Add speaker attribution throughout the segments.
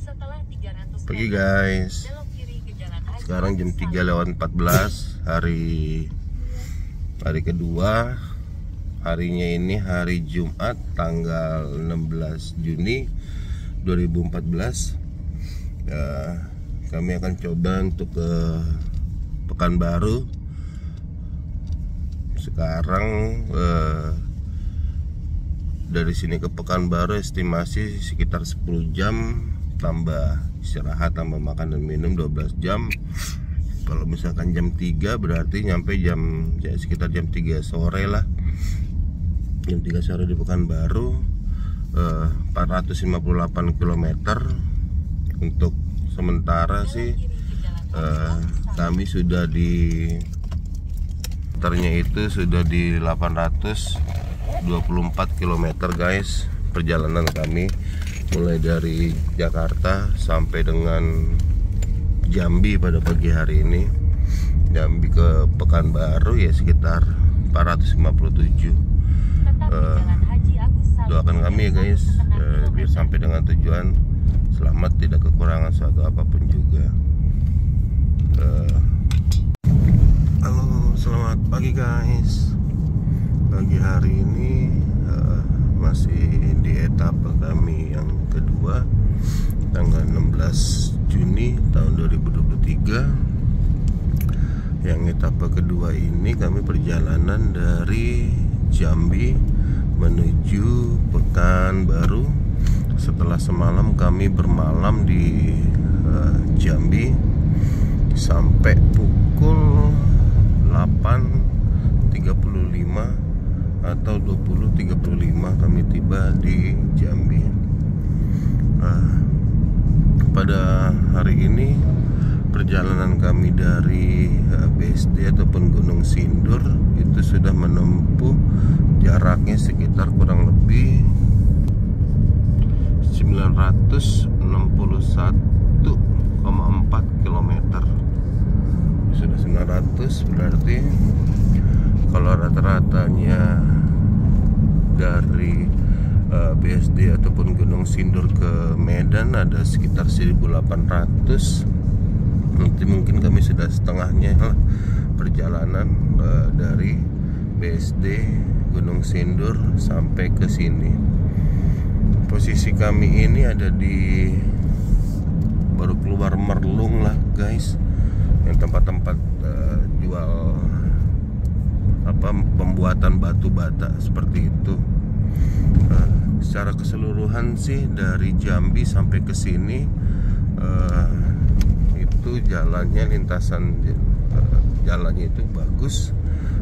Speaker 1: Pagi guys, sekarang jam 3:14 hari kedua. Harinya ini hari Jumat tanggal 16 Juni 2014. Kami akan coba untuk ke Pekanbaru. Sekarang dari sini ke Pekanbaru estimasi sekitar 10 jam, tambah istirahat, tambah makan dan minum 12 jam. Kalau misalkan jam 3 berarti nyampe sekitar jam 3 sore lah. Jam 3 sore di Pekanbaru. 458 km. Untuk sementara sih kami sudah itu sudah di 824 km guys. Perjalanan kami mulai dari Jakarta sampai dengan Jambi pada pagi hari ini. Jambi ke Pekanbaru ya sekitar 457. Doakan kami ya guys, biar sampai dengan tujuan selamat, tidak kekurangan suatu apapun juga. Halo, selamat pagi guys. Pagi hari ini masih di etapa kami yang kedua, tanggal 16 Juni tahun 2023. Yang etapa kedua ini kami perjalanan dari Jambi menuju Pekanbaru. Setelah semalam kami bermalam di Jambi sampai pukul 8.35 atau 20.35 kami tiba di Jambi. Pada hari ini perjalanan kami dari BSD ataupun Gunung Sindur itu sudah menempuh jaraknya sekitar kurang lebih 961,4 km. Sudah 900 berarti kalau rata-ratanya dari BSD ataupun Gunung Sindur ke Medan ada sekitar 1.800. Nanti mungkin kami sudah setengahnya lah perjalanan dari BSD Gunung Sindur sampai ke sini. Posisi kami ini ada di baru keluar Merlung lah guys, yang tempat-tempat jual pembuatan batu bata seperti itu. Secara keseluruhan sih dari Jambi sampai ke sini itu jalannya, lintasan jalannya itu bagus,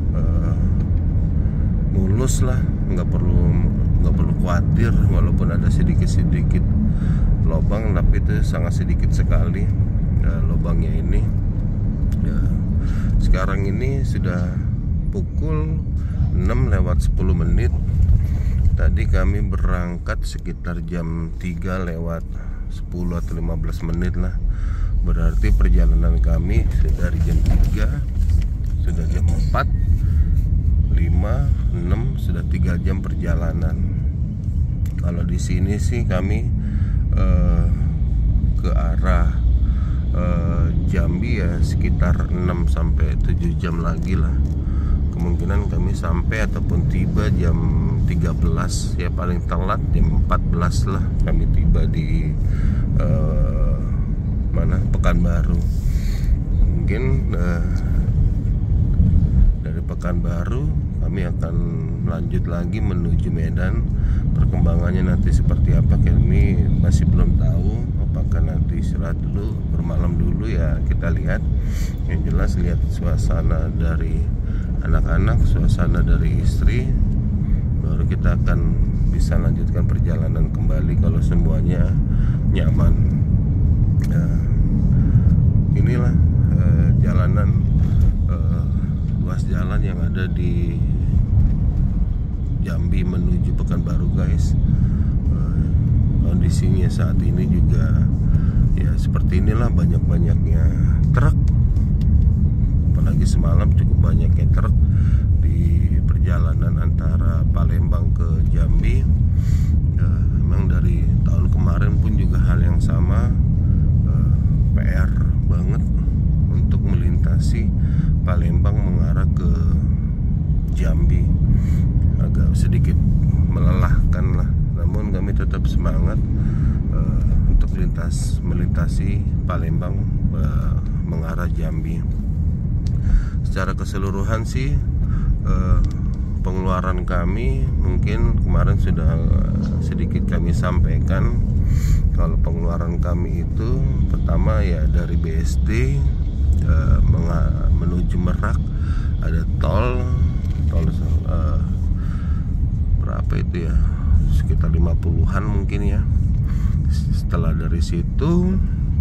Speaker 1: mulus lah, nggak perlu khawatir. Walaupun ada sedikit lubang, tapi itu sangat sedikit sekali lubangnya ini. Sekarang ini sudah pukul 6:10. Tadi kami berangkat sekitar jam 3:10 atau 15 menit lah. Berarti perjalanan kami dari jam 3 sudah jam 4, 5, 6, sudah 3 jam perjalanan. Kalau di sini sih kami ke arah Jambi ya sekitar 6 sampai 7 jam lagi lah. Kemungkinan kami sampai ataupun tiba jam 13, ya paling telat jam 14 lah kami tiba di Pekanbaru. Mungkin dari Pekanbaru kami akan lanjut lagi menuju Medan. Perkembangannya nanti seperti apa kami masih belum tahu. Apakah nanti istirahat dulu, bermalam dulu, ya kita lihat. Yang jelas lihat suasana dari anak-anak, suasana dari istri, baru kita akan bisa lanjutkan perjalanan kembali kalau semuanya nyaman. Inilah jalanan, ruas jalan yang ada di Jambi menuju Pekanbaru guys. Kondisinya saat ini juga ya seperti inilah, banyak-banyaknya truk. Apalagi semalam cukup banyaknya truk di perjalanan antara Palembang ke Jambi. Memang dari tahun kemarin pun juga hal yang sama, melintasi Palembang mengarah Jambi. Secara keseluruhan sih pengeluaran kami mungkin kemarin sudah sedikit kami sampaikan. Kalau pengeluaran kami itu pertama ya dari BSD menuju Merak ada tol berapa itu ya, sekitar 50-an mungkin ya. Setelah dari situ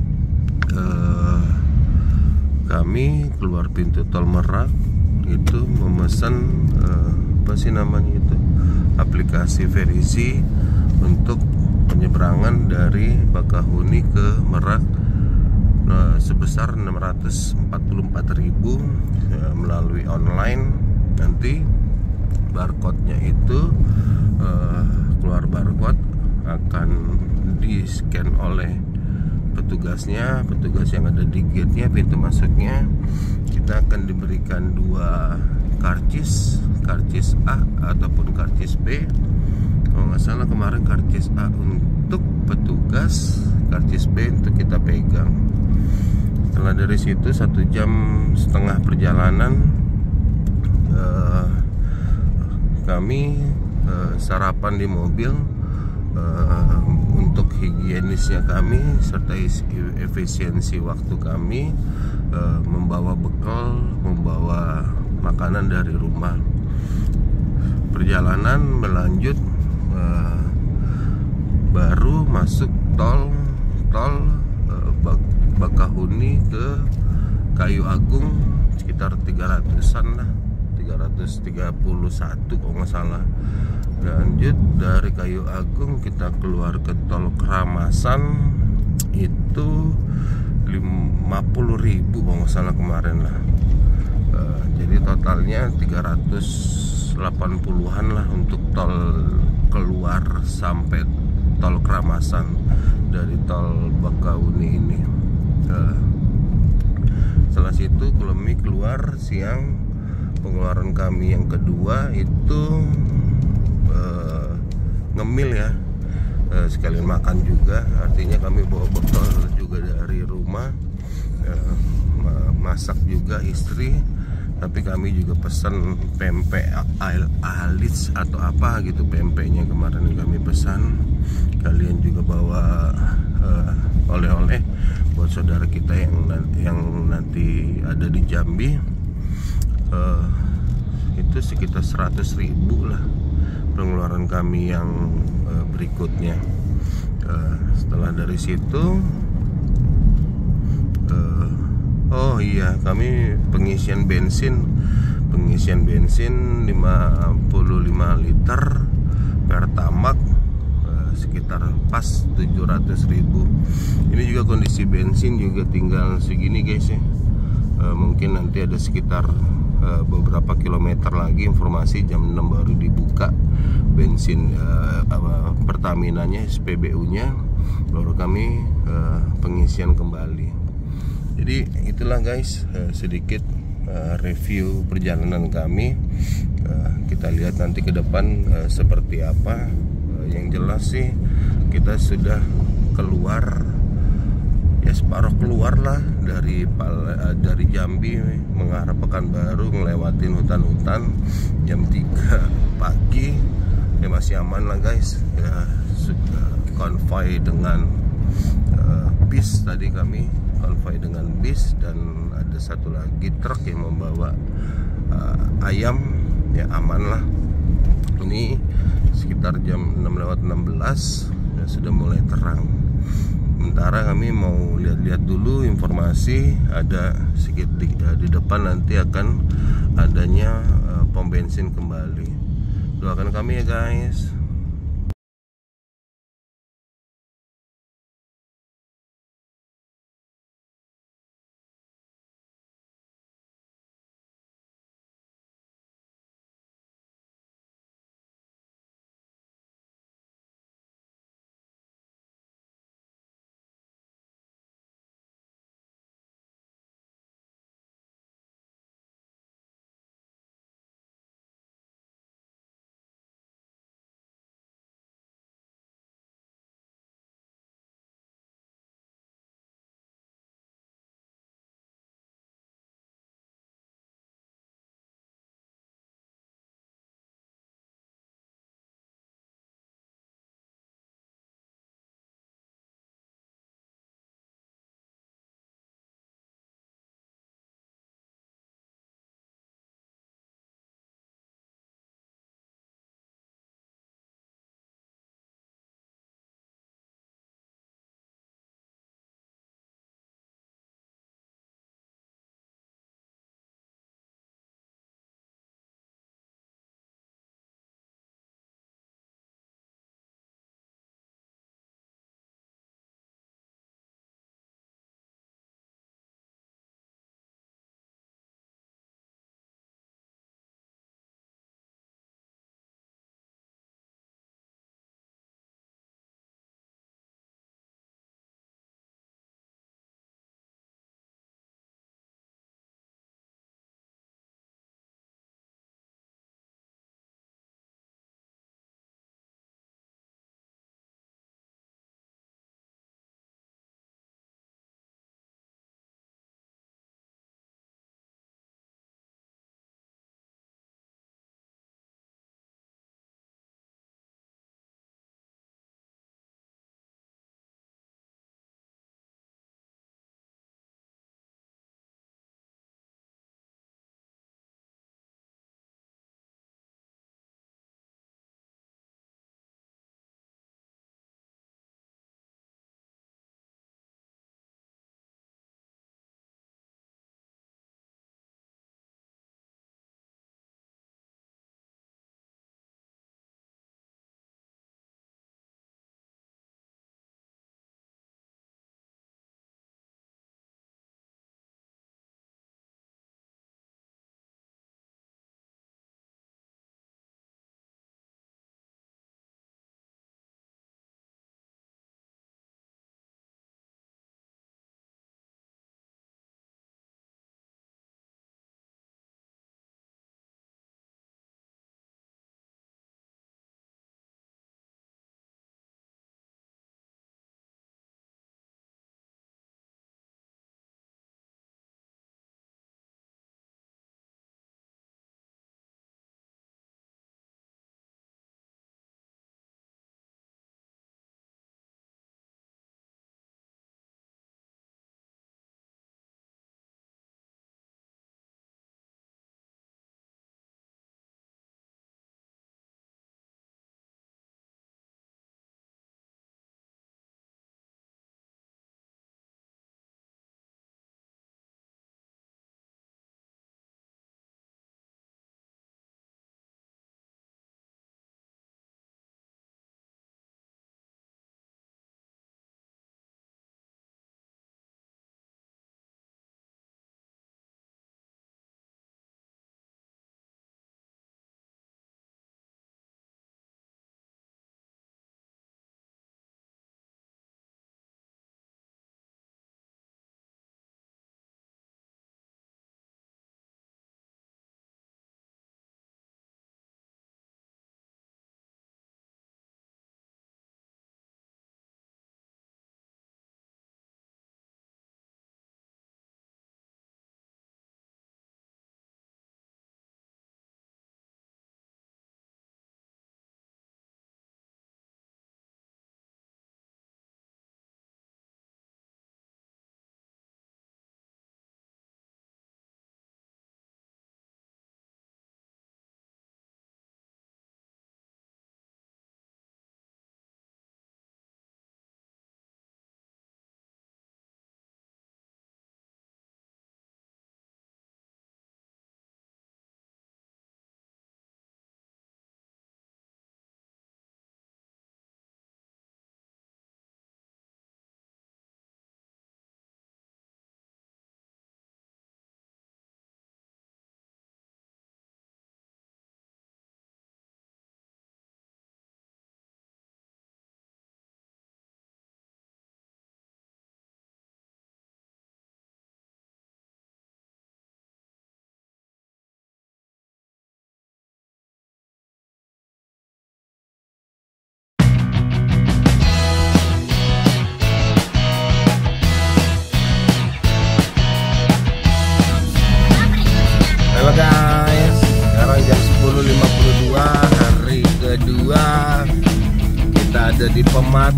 Speaker 1: kami keluar pintu tol Merak itu memesan apa sih namanya itu, aplikasi Verisi untuk penyeberangan dari Bakahuni ke Merak sebesar 644.000 melalui online. Nanti barcode-nya itu keluar barcode akan di-scan oleh petugasnya, petugas yang ada di gate-nya, pintu masuknya. Kita akan diberikan 2 karcis A ataupun karcis B. Kalau nggak salah kemarin karcis A untuk petugas, karcis B untuk kita pegang. Setelah dari situ 1,5 jam perjalanan, kami sarapan di mobil untuk higienisnya kami serta efisiensi waktu kami, membawa bekal, membawa makanan dari rumah. Perjalanan berlanjut, baru masuk tol Bakahuni ke Kayu Agung sekitar 300-an lah, 331 kalau nggak salah. Lanjut dari Kayu Agung kita keluar ke tol Keramasan itu 50.000 kalau nggak salah kemarin lah. Jadi totalnya 380-an lah untuk tol keluar sampai tol Keramasan dari tol Bakahuni ini. Setelah situ kami keluar siang. Pengeluaran kami yang kedua itu ngemil ya, sekalian makan juga. Artinya kami bawa bekal juga dari rumah, masak juga istri. Tapi kami juga pesan pempek alis atau apa gitu, pempeknya kemarin yang kami pesan. Kalian juga bawa oleh-oleh buat saudara kita yang nanti ada di Jambi. Itu sekitar 100.000 lah pengeluaran kami yang berikutnya. Setelah dari situ, oh iya, kami pengisian bensin 55 liter Pertamax, sekitar pas 700.000. Ini juga kondisi bensin juga tinggal segini guys ya. Mungkin nanti ada sekitar beberapa kilometer lagi, informasi jam 6 baru dibuka bensin Pertaminanya, SPBU-nya, baru kami pengisian kembali. Jadi itulah guys, sedikit review perjalanan kami. Kita lihat nanti ke depan seperti apa. Yang jelas sih kita sudah keluar ya, separuh keluar lah dari Jambi mengarah Pekanbaru, ngelewatin hutan-hutan. Jam 3 pagi ya, masih aman lah guys ya. Sudah konvoy dengan bis, tadi kami konvoy dengan bis, dan ada satu lagi truk yang membawa ayam ya, aman lah. Ini sekitar jam 6:16 ya, sudah mulai terang. Sementara kami mau lihat-lihat dulu informasi, ada sedikit di depan nanti akan adanya pom bensin kembali. Doakan kami ya guys.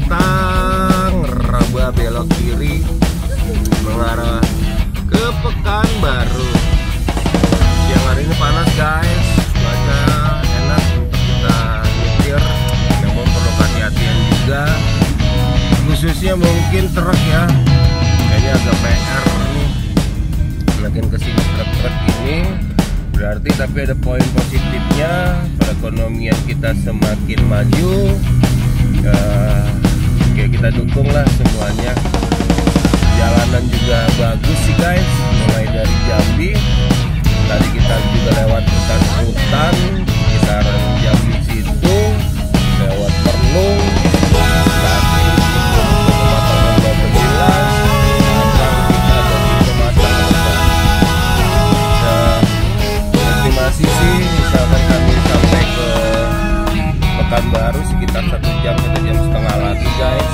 Speaker 1: Batang, Raba belok kiri mengarah ke Pekanbaru. Siang hari ini panas guys, cuaca enak untuk kita nyetir, namun perlu hati-hatian juga, khususnya mungkin truk ya, kayaknya agak PR nih, makin kesini truk-truk ini. Berarti tapi ada poin positifnya, perekonomian kita semakin maju. Oke, kita dukung lah semuanya. Jalanan juga bagus sih guys, mulai dari Jambi. Tadi kita juga lewat hutan-hutan, kisaran Jambi situ, lewat Perlung, tadi pematangan Bapak Jelas, sekarang kita ada di pematangan. Estimasi sih, misalkan kami sampai ke Pekanbaru sekitar 1 jam, 1 jam setengah lagi guys.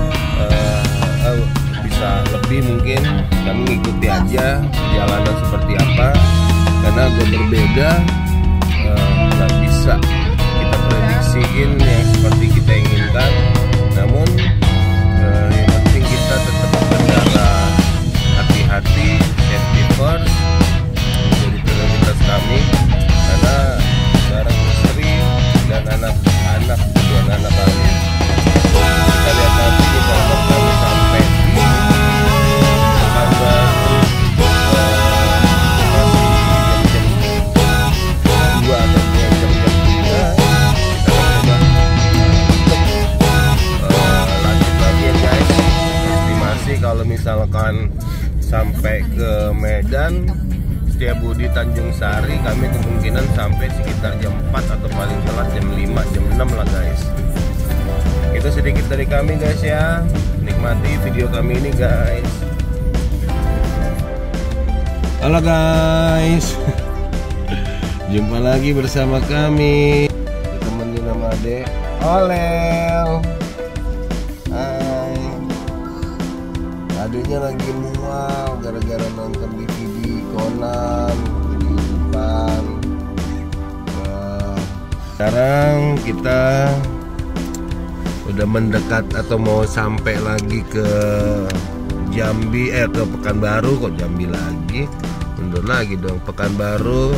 Speaker 1: Bisa lebih mungkin, kami ngikuti aja perjalanan seperti apa, karena agak berbeda, nggak bisa kita prediksiin yang seperti kita inginkan. Namun yang penting kita tetap berkendara hati-hati, safety first menjadi prioritas kami, karena sekarang istri dan anak-anak, kedua anak kami. Kita lihat nanti di saat kami sampai di Pekanbaru, masih jam-jam 2 atau jam-jam 3. Kita coba untuk lanjut lagi ya guys. Estimasi kalau misalkan sampai ke Medan Setiabudi Tanjung Sari, kami kemungkinan sampai sekitar jam 4 atau paling telat jam 5, jam 6 lah guys. Itu sedikit dari kami guys ya. Nikmati video kami ini guys. Halo guys, jumpa lagi bersama kami. Ditemenin sama Adek Olel. Hai. Adeknya lagi mual gara-gara nonton DVD Conan di depan. Sekarang kita udah mendekat atau mau sampai lagi ke Jambi, ke Pekanbaru. Kok Jambi lagi, mundur lagi dong. Pekanbaru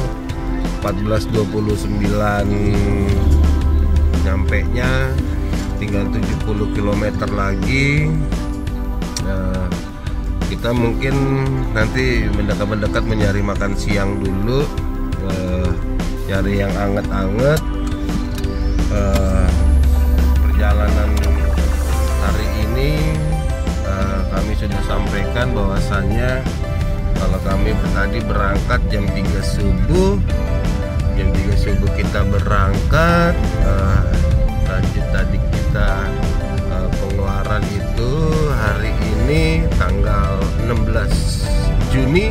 Speaker 1: 14.29 nyampe nya, tinggal 70 km lagi. Kita mungkin nanti mendekat-mendekat mencari makan siang dulu, cari yang anget-anget. Perjalanan hari ini kami sudah sampaikan bahwasannya kalau kami tadi berangkat jam 3 subuh, jam 3 subuh kita berangkat, lanjut tadi kita pengeluaran itu hari ini tanggal 16 Juni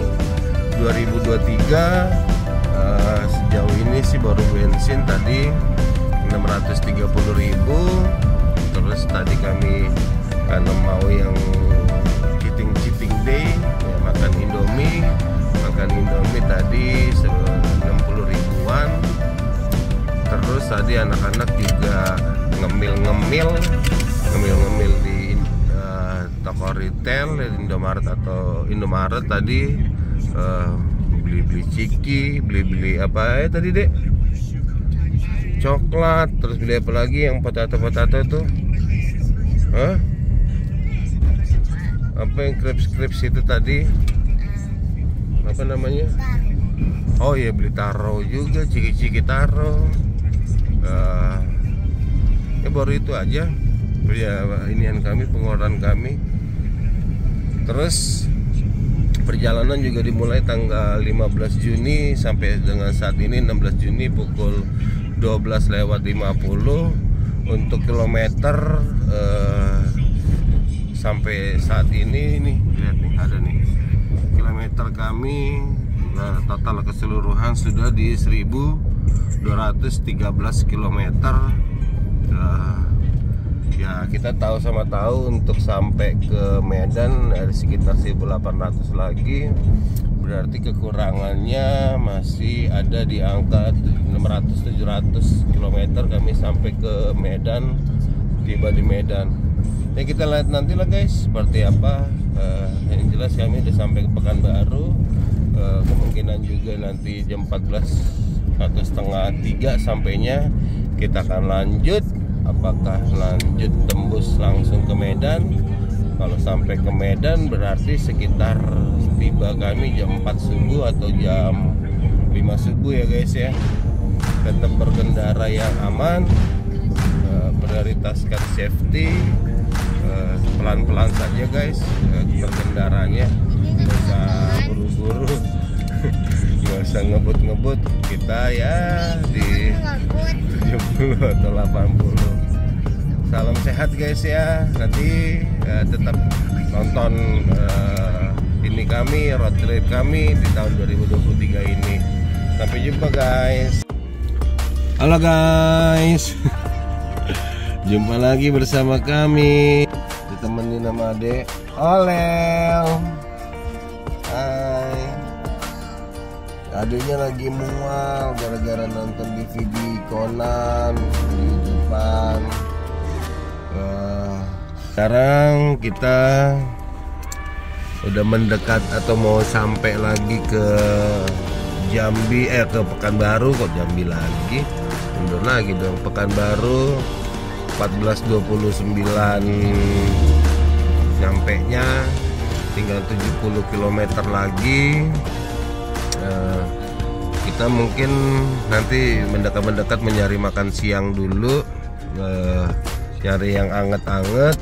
Speaker 1: 2023. Sejauh ini sih baru bensin tadi 630.000. Terus tadi kami karena mau yang cheating day ya, makan Indomie tadi 60 ribuan. Terus tadi anak-anak juga ngemil di toko retail Indomaret tadi, beli ciki, beli apa tadi dek, coklat, terus beli apa lagi yang potato tuh, apa yang crepes itu tadi, apa namanya? Oh iya, beli taro juga, ciki taro. Ya baru itu aja ya inian kami, pengeluaran kami. Terus perjalanan juga dimulai tanggal 15 Juni sampai dengan saat ini 16 Juni pukul 12:50. Untuk kilometer sampai saat ini nih, lihat nih, ada nih kilometer kami. Nah, total keseluruhan sudah di 1213 km. Ya kita tahu sama tahu untuk sampai ke Medan ada sekitar 1800 lagi. Berarti kekurangannya masih ada di angka 600-700 km kami sampai ke Medan, tiba di Medan. Ya kita lihat nanti lah guys seperti apa. Yang jelas kami udah sampai ke Pekanbaru. Kemungkinan juga nanti jam 14 atau setengah 3 sampainya. Kita akan lanjut. Apakah lanjut tembus langsung ke Medan? Kalau sampai ke Medan berarti sekitar tiba kami jam 4 subuh atau jam 5 subuh ya guys ya. Tetap berkendara yang aman, prioritaskan safety, pelan-pelan saja guys berkendaranya, nggak usah buru-buru, nggak usah ngebut-ngebut. Kita ya di 70 atau 80. Salam sehat guys ya. Nanti tetap nonton ini kami, road trip kami di tahun 2023 ini. Sampai jumpa guys. Halo guys. Jumpa lagi bersama kami. Ditemenin sama Adek Olel. Hai. Adeknya lagi mual gara-gara nonton DVD Conan di depan. Sekarang kita udah mendekat atau mau sampai lagi ke Jambi, ke Pekanbaru. Kok Jambi lagi? Mundur lagi dong. Pekanbaru 14.29 nyampenya, tinggal 70 km lagi. Kita mungkin nanti mendekat-mendekat mencari makan siang dulu, nyari yang anget-anget.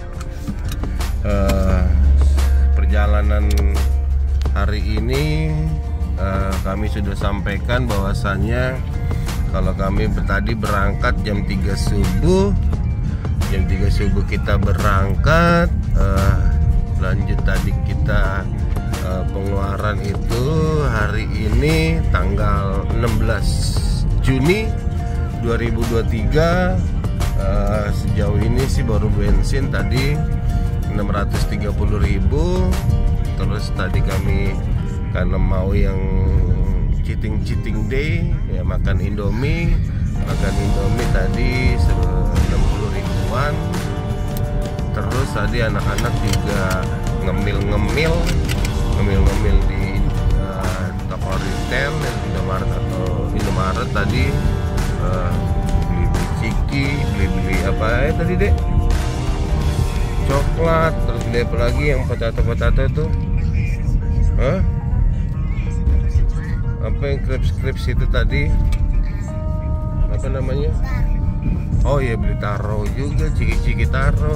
Speaker 1: Perjalanan hari ini kami sudah sampaikan bahwasannya kalau kami tadi berangkat jam 3 subuh. Jam 3 subuh kita berangkat, lanjut tadi kita pengeluaran itu hari ini tanggal 16 Juni 2023. Sejauh ini sih baru bensin tadi 630.000. Terus tadi kami karena mau yang cheating day ya, makan Indomie tadi 60 ribuan. Terus tadi anak-anak juga ngemil di toko retail Indomaret tadi, beli ciki, beli apa ya tadi dek, coklat. Terus beli apa lagi yang potato itu, apa yang crepes itu tadi, apa namanya? Oh iya, beli taro juga, ciki taro.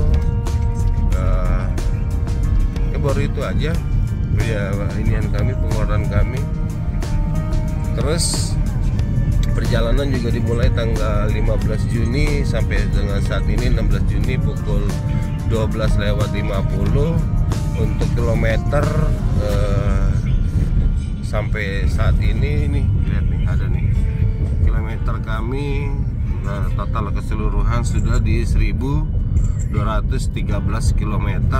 Speaker 1: Ya baru itu aja ya inian kami, pengeluaran kami. Terus perjalanan juga dimulai tanggal 15 Juni sampai dengan saat ini 16 Juni pukul 12:50. Untuk kilometer sampai saat ini nih, lihat nih, ada nih kilometer kami total keseluruhan sudah di 1213 km.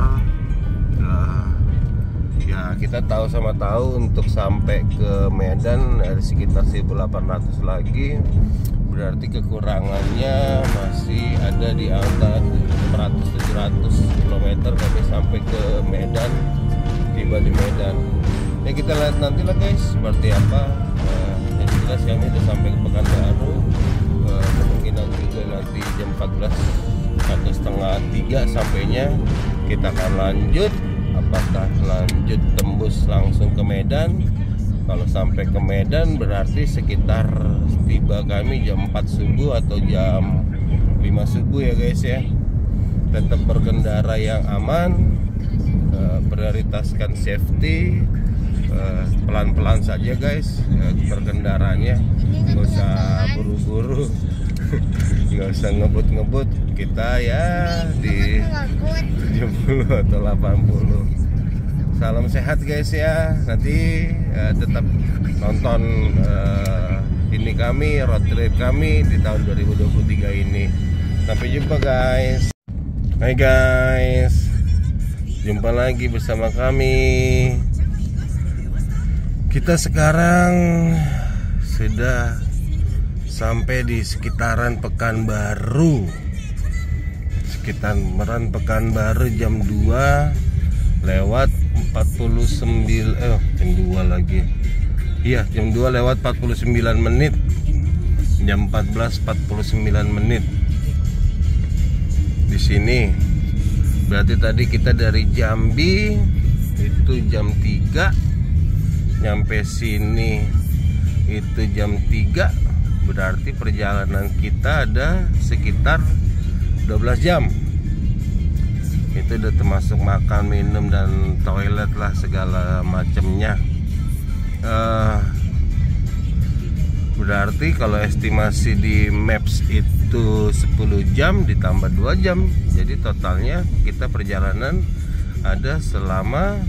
Speaker 1: Ya kita tahu untuk sampai ke Medan ada sekitar 1800 lagi, berarti kekurangannya masih ada di angka 600-700 km kami sampai ke Medan, tiba di Medan. Ya kita lihat nanti lah guys seperti apa. Yang jelas kami udah sampai ke Pekanbaru. Kemungkinan juga nanti jam 14 atau setengah 3 sampainya. Kita akan lanjut. Apakah lanjut tembus langsung ke Medan? Kalau sampai ke Medan berarti sekitar tiba kami jam 4 subuh atau jam 5 subuh ya guys ya. Tetap berkendara yang aman, prioritaskan safety, pelan-pelan saja guys berkendaranya, nggak usah buru-buru, nggak usah ngebut-ngebut. Kita ya di 70 atau 80. Salam sehat guys ya. Nanti tetap nonton ini kami, road trip kami di tahun 2023 ini. Sampai jumpa guys. Hai guys, jumpa lagi bersama kami. Kita sekarang sudah sampai di sekitaran Pekanbaru. Sekitaran Pekanbaru jam 2 lewat 49 jam 2 lagi. Iya, jam 2 lewat 49 menit. Jam 14.49 menit. Di sini. Berarti tadi kita dari Jambi itu jam 3. Nyampe sini itu jam 3. Berarti perjalanan kita ada sekitar 12 jam. Itu udah termasuk makan, minum, dan toilet lah, segala macamnya. Berarti kalau estimasi di Maps itu 10 jam ditambah 2 jam. Jadi totalnya kita perjalanan ada selama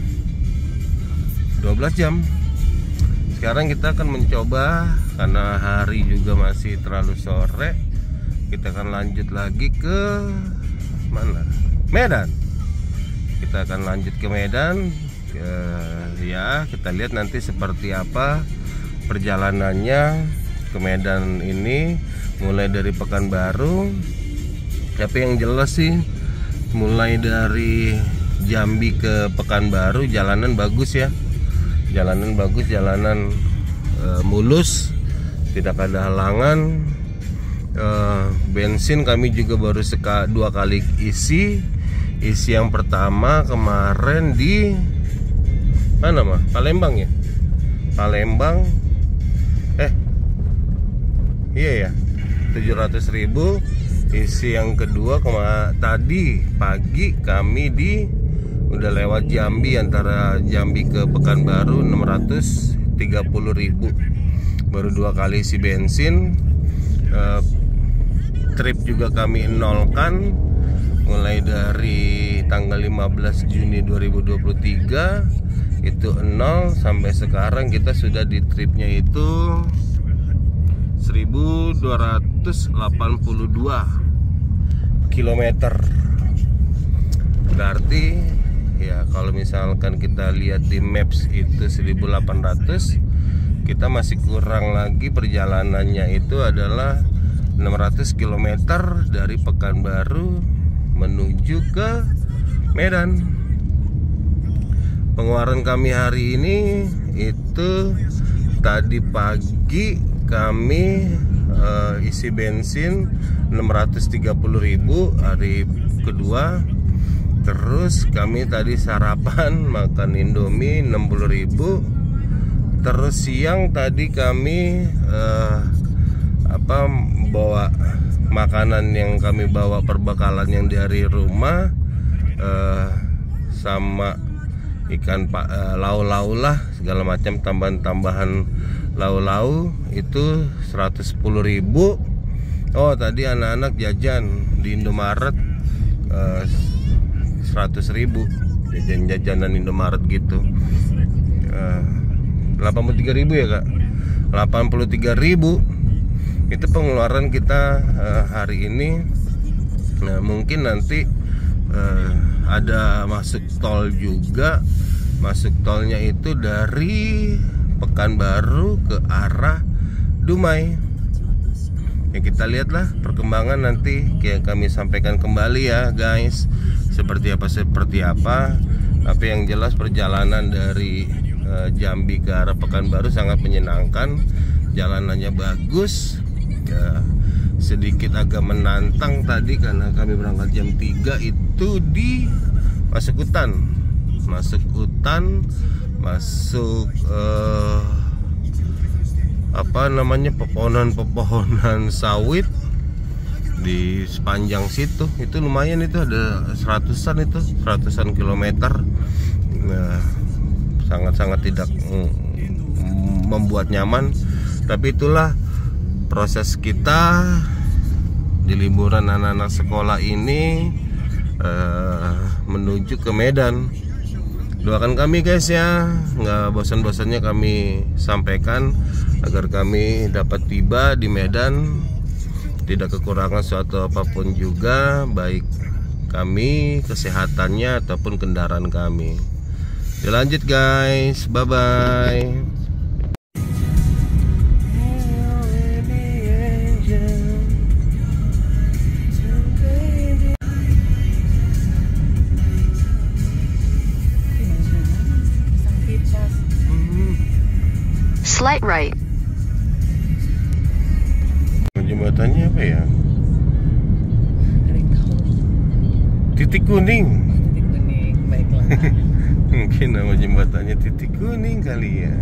Speaker 1: 12 jam. Sekarang kita akan mencoba, karena hari juga masih terlalu sore, kita akan lanjut lagi ke mana? Medan. Kita akan lanjut ke Medan. Ya, kita lihat nanti seperti apa perjalanannya ke Medan ini, mulai dari Pekanbaru. Tapi yang jelas sih, mulai dari Jambi ke Pekanbaru jalanan bagus ya. Jalanan bagus, jalanan mulus, tidak ada halangan. Bensin kami juga baru 2 kali isi. Isi yang pertama kemarin di mana mah? Palembang ya? Palembang. Iya ya, 700.000. Isi yang kedua tadi pagi kami udah lewat Jambi, antara Jambi ke Pekanbaru 630.000. Baru 2 kali isi bensin. Trip juga kami nolkan mulai dari tanggal 15 Juni 2023 itu 0 sampai sekarang. Kita sudah di tripnya itu 1282 kilometer. Berarti ya kalau misalkan kita lihat di Maps itu 1800, kita masih kurang lagi perjalanannya itu adalah 600 km dari Pekanbaru menuju ke Medan. Pengeluaran kami hari ini itu tadi pagi kami isi bensin 630.000 hari kedua. Terus kami tadi sarapan makan Indomie 60.000. Terus siang tadi kami bawa makanan yang kami bawa, perbekalan yang dari rumah, sama ikan lau-lau lah, segala macam tambahan lau-lau itu 110.000. Oh, tadi anak-anak jajan di Indomaret 100.000, jajan-jajanan Indomaret gitu. 83.000 ya kak, 83.000 itu pengeluaran kita hari ini. Nah, mungkin nanti ada masuk tol juga. Masuk tolnya itu dari Pekanbaru ke arah Dumai. Ya, kita lihatlah perkembangan nanti, kayak kami sampaikan kembali ya guys, seperti apa. Tapi yang jelas perjalanan dari Jambi ke arah Pekanbaru sangat menyenangkan. Jalanannya bagus ya, sedikit agak menantang tadi karena kami berangkat jam 3 itu di masuk hutan, pepohonan sawit di sepanjang situ. Itu lumayan, itu ada 100-an kilometer. Nah, sangat-sangat tidak membuat nyaman, tapi itulah proses kita di liburan anak-anak sekolah ini menuju ke Medan. Doakan kami guys ya, nggak bosan-bosannya kami sampaikan agar kami dapat tiba di Medan tidak kekurangan suatu apapun juga, baik kami kesehatannya ataupun kendaraan kami. Lanjut guys, bye bye.
Speaker 2: slight right.
Speaker 1: Jembatannya apa ya? Titik kuning.
Speaker 3: Titik kuning, baiklah.
Speaker 1: Mungkin nama jembatannya titik kuning kali ya.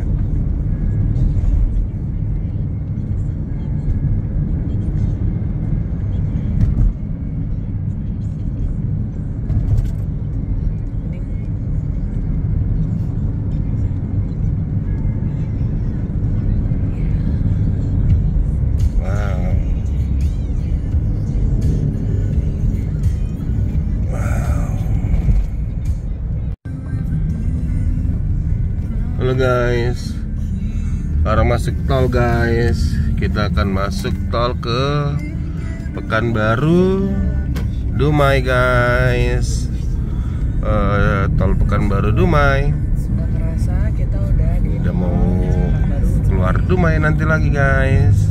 Speaker 1: Halo guys, sekarang masuk tol guys. Kita akan masuk tol ke Pekanbaru Dumai guys. Tol Pekanbaru Dumai.
Speaker 3: Sudah terasa kita udah
Speaker 1: mau keluar Dumai nanti lagi guys.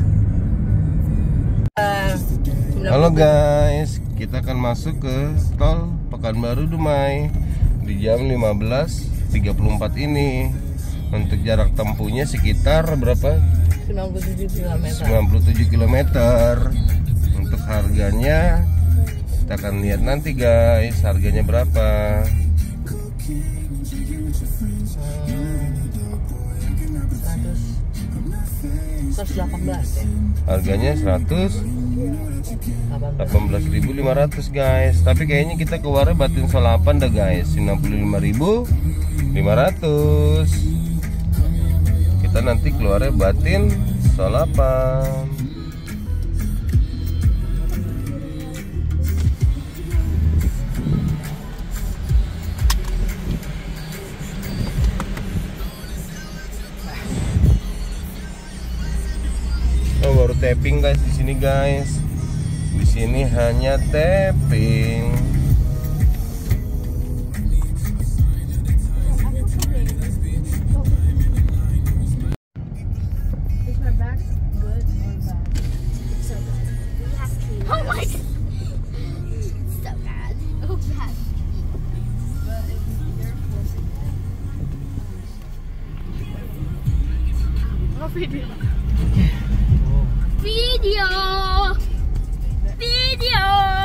Speaker 1: Halo guys, kita akan masuk ke tol Pekanbaru Dumai di jam 15.34 ini. Untuk jarak tempuhnya sekitar berapa?
Speaker 3: 97 km.
Speaker 1: 97 km. Untuk harganya kita akan lihat nanti guys, harganya berapa.
Speaker 3: $118 ya.
Speaker 1: Harganya 118.500 guys. Tapi kayaknya kita keluarnya batin solapan dah guys, 65.500. Kita nanti keluarnya batin solapan. Oh, baru tapping guys di sini guys. Di sini hanya tapping.
Speaker 4: Oh my god. So bad. Oh bad. Oh, video. Video. Video.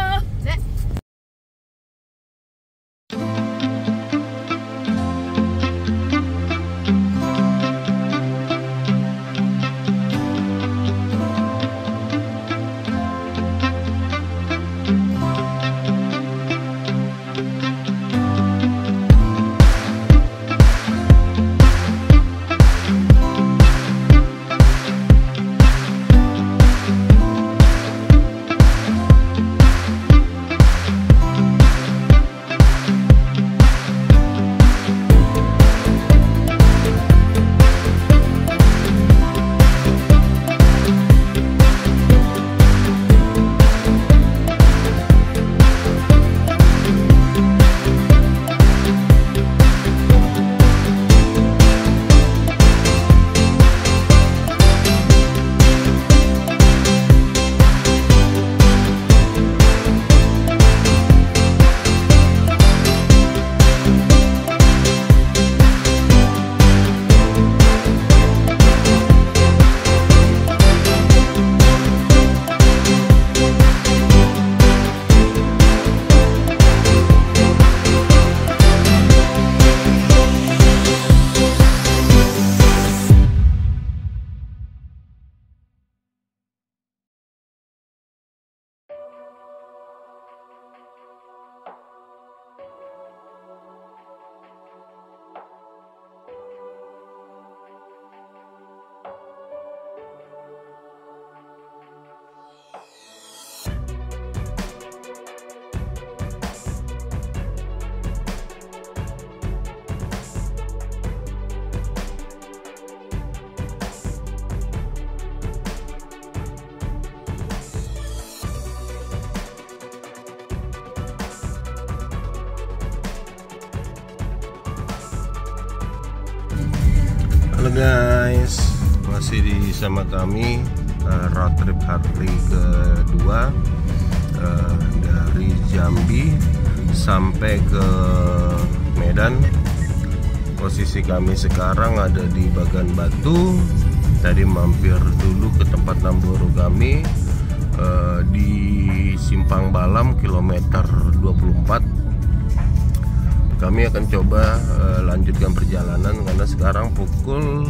Speaker 1: Halo guys, masih sama kami road trip hari kedua dari Jambi sampai ke Medan. Posisi kami sekarang ada di Bagan Batu. tadi mampir dulu ke tempat Namboro kami di Simpang Balam kilometer 24. Kami akan coba lanjutkan perjalanan karena sekarang pukul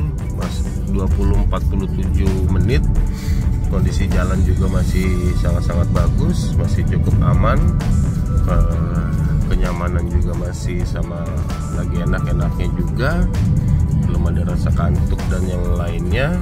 Speaker 1: 20.47 menit. Kondisi jalan juga masih sangat-sangat bagus, masih cukup aman, kenyamanan juga masih sama, lagi enak-enaknya juga, belum ada rasa kantuk dan yang lainnya.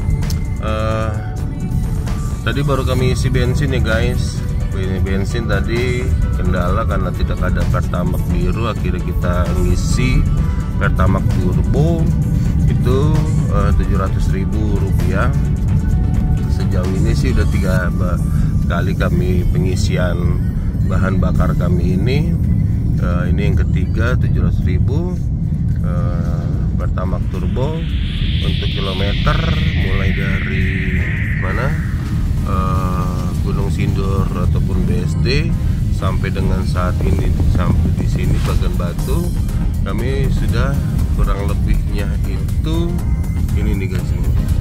Speaker 1: Tadi baru kami isi bensin ya guys. Ini bensin tadi kendala karena tidak ada Pertamax biru, akhirnya kita ngisi Pertamax turbo itu 700.000 rupiah. Sejauh ini sih udah 3 kali kami pengisian bahan bakar kami ini. Ini yang ketiga 700.000 Pertamax turbo. Untuk kilometer mulai dari mana Gunung Sindur ataupun BSD sampai dengan saat ini, sampai di sini Bagan Batu, kami sudah kurang lebihnya itu ini nih guys,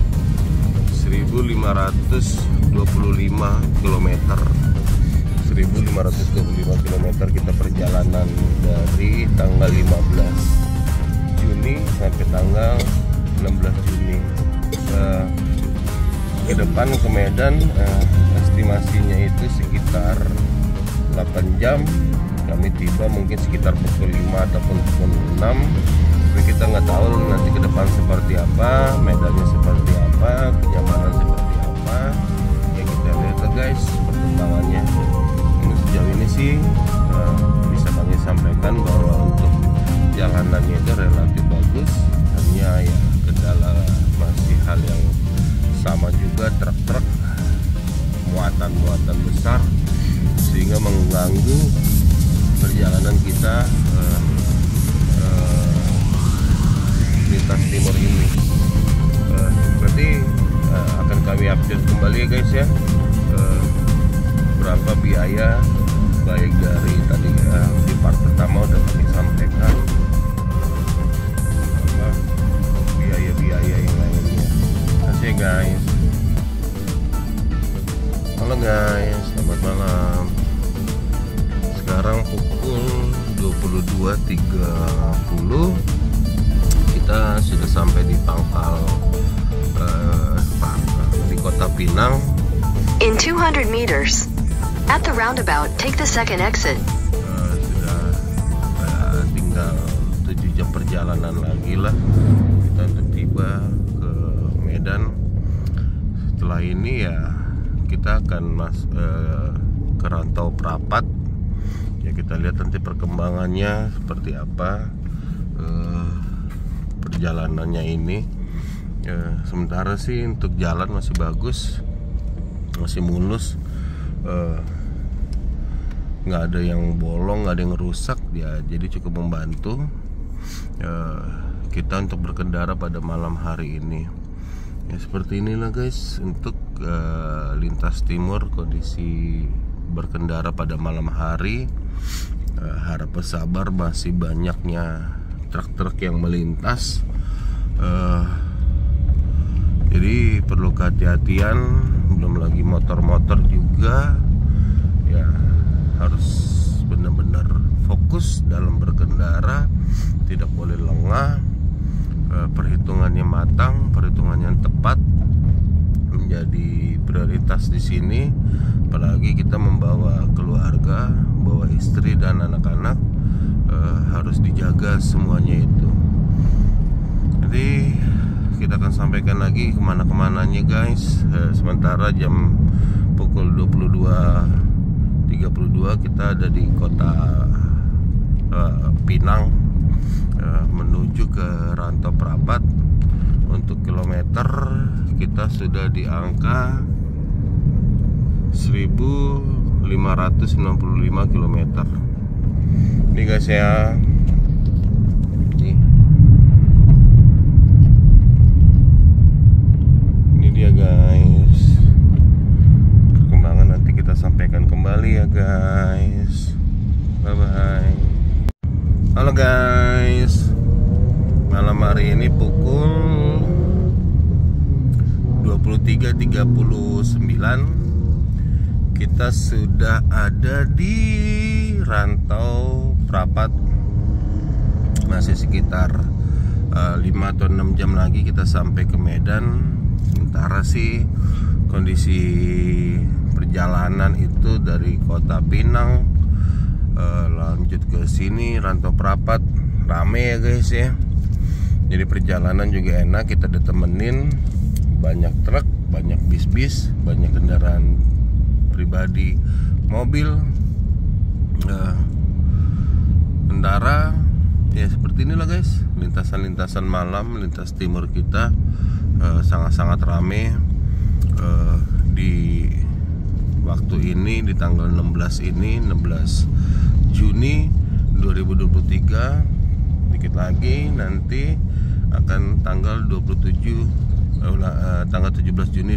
Speaker 1: 1525 km. 1525 km kita perjalanan dari tanggal 15 Juni sampai tanggal 16 Juni. Ke depan ke Medan estimasinya itu sekitar 8 jam. Kami tiba mungkin sekitar pukul 5 ataupun pukul 6. Tapi kita nggak tahu nanti ke depan seperti apa, medannya seperti apa, kenyamanan seperti apa. Ya kita lihat guys perkembangannya. Sejauh ini sih bisa kami sampaikan bahwa untuk jalanannya itu relatif bagus. Hanya ya kendala masih hal yang sama juga, truk-truk muatan besar sehingga mengganggu perjalanan kita lintas timur ini. Berarti akan kami update kembali ya guys ya, berapa biaya, baik dari tadi di part pertama udah kami sampaikan biaya-biaya yang lainnya. Terima kasih guys. Halo guys, selamat malam. Sekarang pukul 22.30. Kita sudah sampai di pangkal di Kota Pinang.
Speaker 2: In 200 meters, at the roundabout, take the second exit.
Speaker 1: Sudah tinggal 7 jam perjalanan lagi lah kita untuk tiba ke Medan. Setelah ini ya kita akan ke Rantau Prapat. Ya kita lihat nanti perkembangannya seperti apa perjalanannya ini. Sementara sih untuk jalan masih bagus, masih mulus, nggak ada yang bolong, nggak ada yang rusak ya, jadi cukup membantu kita untuk berkendara pada malam hari ini. Ya seperti inilah guys untuk lintas timur, kondisi berkendara pada malam hari. Harap bersabar, masih banyaknya truk-truk yang melintas, jadi perlu kehati-hatian. Belum lagi motor-motor juga ya, harus benar-benar fokus dalam berkendara, tidak boleh lengah. Perhitungannya matang, perhitungannya tepat menjadi prioritas di sini. Apalagi kita membawa keluarga, bawa istri dan anak-anak, harus dijaga semuanya itu. Jadi kita akan sampaikan lagi kemana-kemananya guys. Sementara jam pukul 22.32 kita ada di Kota Pinang, menuju ke Rantau Prapat. Untuk kilometer kita sudah di angka 1595 km. Ini guys ya. Ini dia guys. Perkembangan nanti kita sampaikan kembali ya guys. Bye bye. Halo guys. Malam hari ini pukul 23.39 kita sudah ada di Rantau Prapat. Masih sekitar 5 atau 6 jam lagi kita sampai ke Medan. Sementara sih kondisi perjalanan itu dari kota Pinang lanjut ke sini Rantau Prapat rame ya guys ya. Jadi perjalanan juga enak, kita ditemenin banyak truk, banyak bis-bis, banyak kendaraan pribadi, mobil, kendaraan. Ya seperti inilah guys, lintasan-lintasan malam, lintas timur kita sangat-sangat rame di waktu ini, di tanggal 16 ini, 16 Juni 2023. Dikit lagi nanti akan tanggal 17 Juni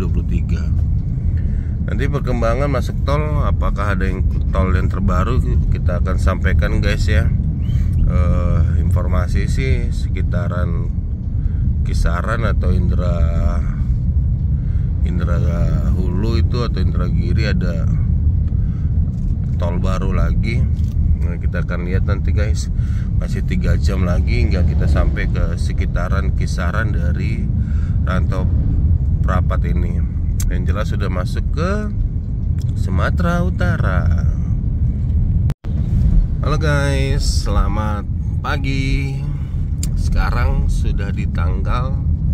Speaker 1: 2023. Nanti perkembangan masuk tol, apakah ada yang tol yang terbaru kita akan sampaikan guys ya. Informasi sih sekitaran kisaran atau Indra Hulu itu atau Indragiri ada tol baru lagi. Nah, kita akan lihat nanti guys. Masih 3 jam lagi hingga kita sampai ke sekitaran kisaran dari Rantau Prapat ini. Yang jelas sudah masuk ke Sumatera Utara. Halo guys, selamat pagi. Sekarang sudah di tanggal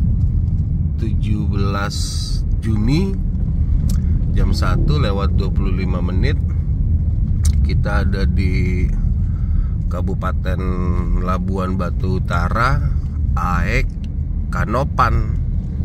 Speaker 1: 17 Juni jam 1:25. Kita ada di Kabupaten Labuan Batu Utara, AEK Kanopan.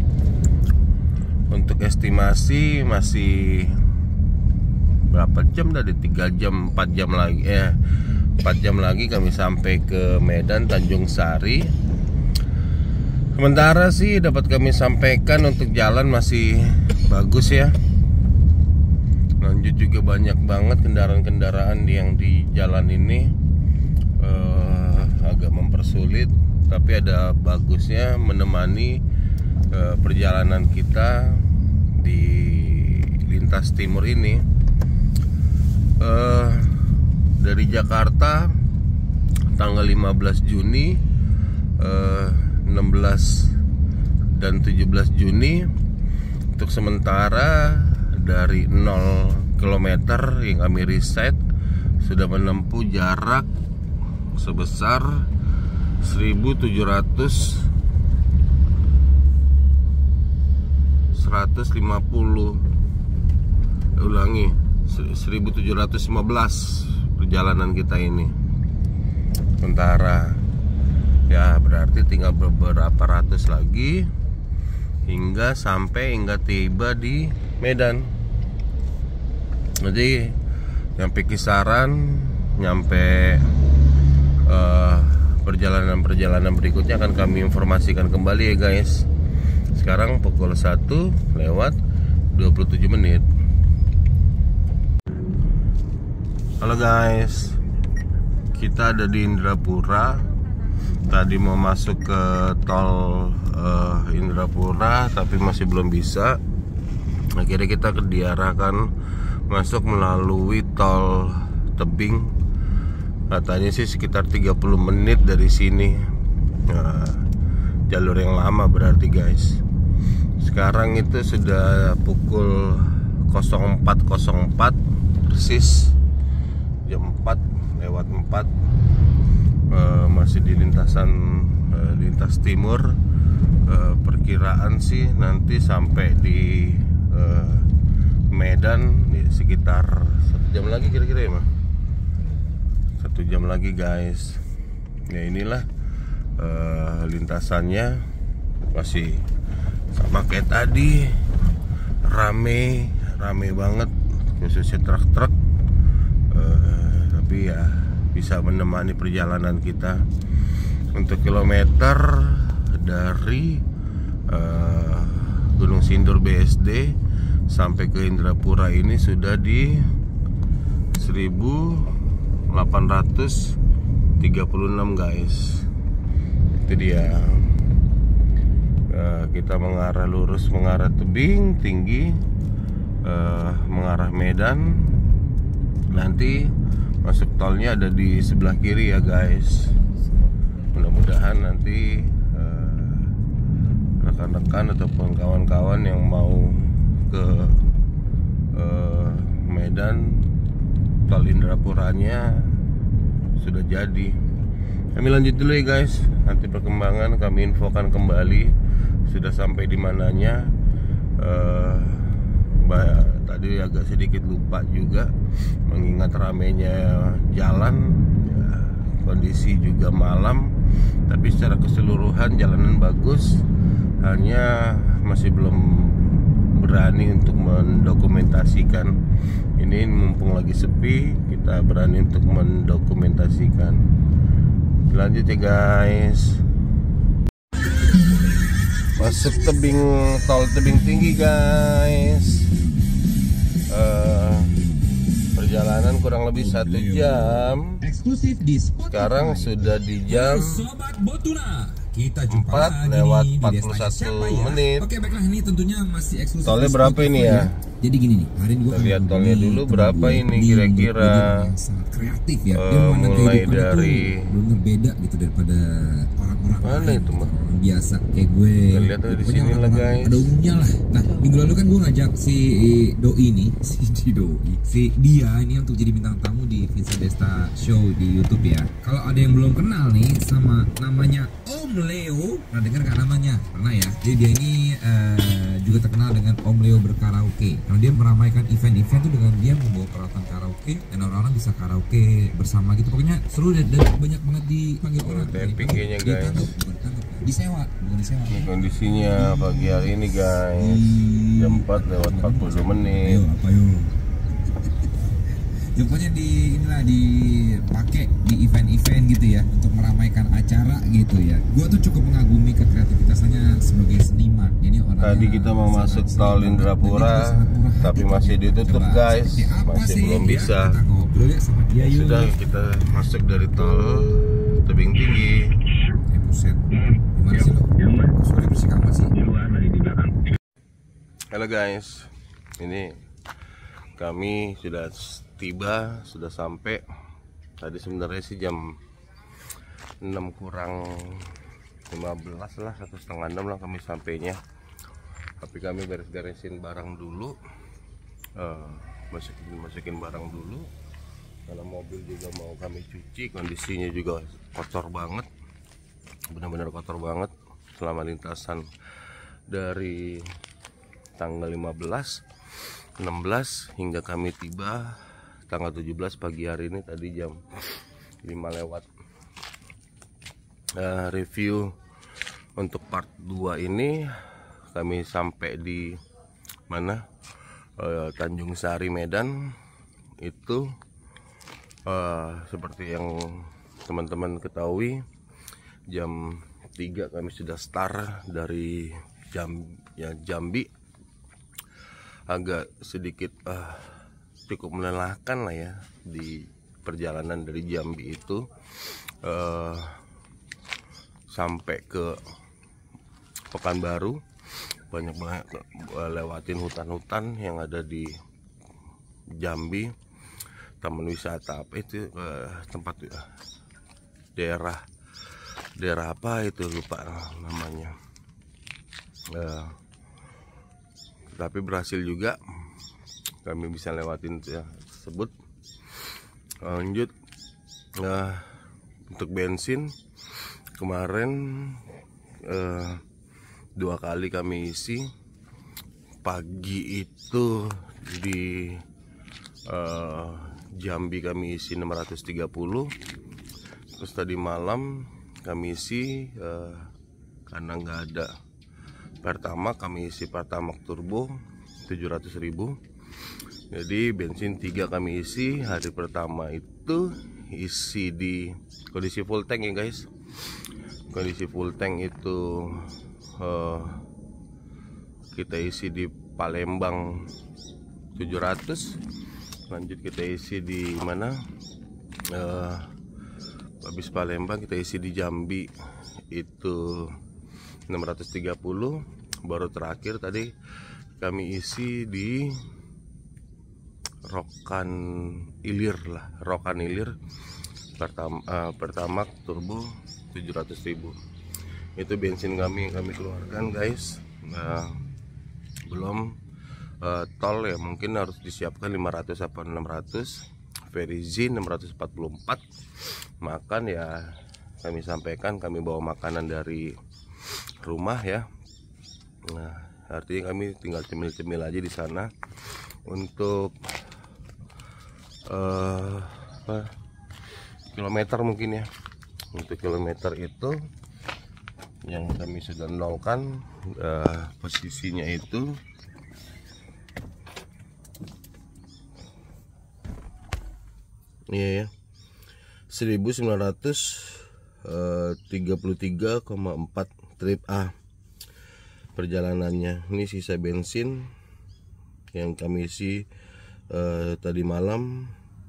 Speaker 1: Untuk estimasi masih berapa jam tadi? 3 jam, 4 jam lagi 4 jam lagi kami sampai ke Medan Tanjung Sari. Sementara sih dapat kami sampaikan untuk jalan masih bagus ya. Lanjut juga banyak banget kendaraan-kendaraan yang di jalan ini agak mempersulit, tapi ada bagusnya menemani perjalanan kita di lintas timur ini. Dari Jakarta tanggal 15 Juni 16 dan 17 Juni. Untuk sementara dari 0 km yang kami riset sudah menempuh jarak sebesar 1715 perjalanan kita ini. Sementara ya berarti tinggal beberapa ratus lagi hingga tiba di Medan. Jadi nyampe kisaran, nyampe perjalanan berikutnya akan kami informasikan kembali ya guys. Sekarang pukul 1:27. Halo guys, kita ada di Indrapura. Tadi mau masuk ke tol Indrapura tapi masih belum bisa. Akhirnya kita diarahkan masuk melalui tol Tebing. Katanya sih sekitar 30 menit dari sini. Nah, jalur yang lama berarti guys. Sekarang itu sudah pukul 04.04 persis, jam 4:04. Masih di lintas timur. Perkiraan sih nanti sampai di Medan sekitar 1 jam lagi kira-kira ya mah. 1 jam lagi guys. Ya inilah lintasannya masih sama kayak tadi, rame banget, khususnya truk-truk. Tapi ya bisa menemani perjalanan kita. Untuk kilometer dari Gunung Sindur BSD sampai ke Indrapura ini sudah di 1836 guys. Itu dia. kita mengarah lurus, mengarah tebing tinggi, mengarah Medan. Nanti masuk tolnya ada di sebelah kiri ya guys. Mudah-mudahan nanti rekan-rekan ataupun kawan-kawan yang mau ke Medan, tol Indrapuranya sudah jadi. Kami lanjut dulu ya guys. Nanti perkembangan kami infokan kembali sudah sampai di mananya. Tadi agak sedikit lupa juga mengingat ramenya jalan ya, kondisi juga malam, tapi secara keseluruhan jalanan bagus. Hanya masih belum berani untuk mendokumentasikan. Ini mumpung lagi sepi, kita berani untuk mendokumentasikan. Lanjut ya guys. Masuk tol tebing tinggi guys. Perjalanan kurang lebih 1 jam.
Speaker 5: Eksklusif di Spotify.
Speaker 1: Sekarang sudah di jam
Speaker 5: Sobat Botuna. Kita jumpa
Speaker 1: 4 lewat 41 menit.
Speaker 5: Oke, baiklah, ini tentunya masih eksklusif.
Speaker 1: Tolnya berapa ini ya?
Speaker 5: Jadi gini nih, hari ini
Speaker 1: Kita lihat tolnya dulu berapa ini kira-kira.
Speaker 5: Sangat kreatif ya.
Speaker 1: Mulai dari
Speaker 5: benar beda gitu daripada orang-orang
Speaker 1: mana
Speaker 5: lain,
Speaker 1: itu, Mas?
Speaker 5: orang biasa kayak gue.
Speaker 1: Kita lihat di
Speaker 5: Pokoknya
Speaker 1: sini lah guys.
Speaker 5: Ada umumnya lah. Nah, minggu lalu kan gue ngajak si Doi nih, si dia ini untuk jadi bintang tamu di Vincent Desta Show di YouTube ya. Kalau ada yang belum kenal nih sama namanya Om Leo, pernah dengar nggak namanya? Pernah ya. Jadi dia ini juga terkenal dengan Om Leo berkaraoke. Karena dia meramaikan event-event tuh dengan dia membawa peralatan karaoke dan orang-orang bisa karaoke bersama gitu. Pokoknya seru dan banyak banget dipanggil orang.
Speaker 1: PG-nya guys.
Speaker 5: Disewa, bukan disewa.
Speaker 1: Ini kondisinya pagi hari ini guys. Jam 4 lewat 40 menit.
Speaker 5: Ayo, apa yuk? Ya, pokoknya dipakai di event-event gitu ya untuk meramaikan acara gitu ya. Gua tuh cukup mengagumi kekreativitasnya sebagai seniman. Ini orang
Speaker 1: Tadi kita mau masuk tol Indrapura, tapi masih ditutup guys, masih belum bisa.
Speaker 5: Kita ngobrol ya sama dia yuk.
Speaker 1: Sudah kita masuk dari tol tebing tinggi.
Speaker 5: Buset. Gimana sih lo? Suara bersih amat sih.
Speaker 1: Halo guys, ini kami sudah tiba, sudah sampai. Tadi sebenarnya sih jam 6 kurang 15 lah, 5:30 lah kami sampainya. Tapi kami beres-beresin barang dulu, masukin barang dulu, karena mobil juga mau kami cuci. Kondisinya juga kotor banget, benar-benar kotor banget selama lintasan dari tanggal 15, 16 hingga kami tiba tanggal 17 pagi hari ini tadi jam 5 lewat. Review untuk part 2 ini kami sampai di mana? Tanjung Sari, Medan. Itu seperti yang teman-teman ketahui, jam 3 kami sudah start dari Jambi. Agak sedikit cukup melelahkan lah ya di perjalanan dari Jambi itu sampai ke Pekanbaru. Banyak banget lewatin hutan-hutan yang ada di Jambi, taman wisata apa itu, tempat daerah apa itu, lupa namanya. Tapi berhasil juga kami bisa lewatin tersebut. Lanjut untuk bensin kemarin 2 kali kami isi. Pagi itu di Jambi kami isi 630. Terus tadi malam kami isi karena nggak ada Pertamax, kami isi Pertamax turbo 700.000. Jadi bensin 3 kami isi. Hari pertama itu isi di kondisi full tank ya guys. Kondisi full tank itu kita isi di Palembang 700. Lanjut kita isi di mana? Habis Palembang kita isi di Jambi itu 630. Baru terakhir tadi kami isi di Rokan Ilir lah, Rokan Ilir Pertamax turbo 700.000. Itu bensin kami yang kami keluarkan guys. Belum tol ya, mungkin harus disiapkan 500 apa 600. Verizin 644. Makan ya kami sampaikan, kami bawa makanan dari rumah ya. Nah, artinya kami tinggal cemil-cemil aja di sana. Untuk kilometer mungkin ya. Untuk kilometer itu yang kami sudah nolkan, posisinya itu iya ya, 1933,4 trip A perjalanannya. Ini sisa bensin yang kami isi tadi malam.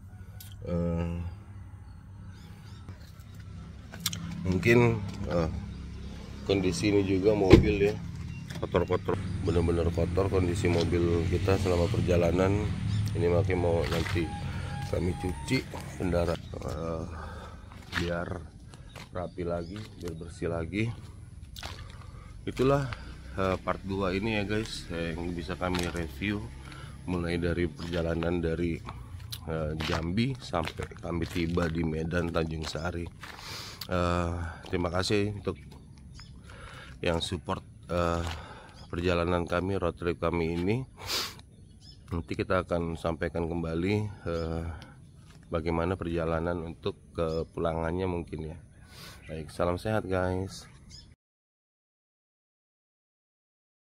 Speaker 1: Mungkin kondisi ini juga mobil ya kotor-kotor, bener-bener kotor kondisi mobil kita selama perjalanan ini. Makanya mau nanti kami cuci kendaraan biar rapi lagi, biar bersih lagi. Itulah part 2 ini ya guys, yang bisa kami review mulai dari perjalanan dari Jambi sampai kami tiba di Medan Tanjung Sari. Terima kasih untuk yang support perjalanan kami, road trip kami ini. Nanti kita akan sampaikan kembali bagaimana perjalanan untuk kepulangannya mungkin ya. Baik, salam sehat guys.